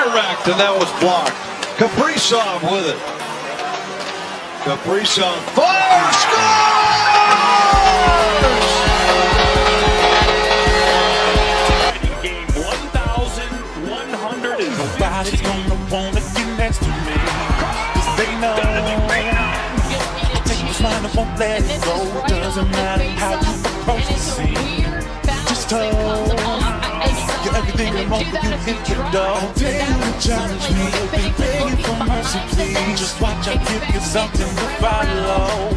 Direct, and that was blocked. Kaprizov with it. Kaprizov fires, scores! Game 1,100. Nobody's gonna wanna get next to me, 'cause they know I take this line and won't let it go. Doesn't matter how you approach the scene. Just told you're everything and more when you hit the door. I dare you to challenge me, you'll be begging for mercy, please. Just watch, I give you something to follow.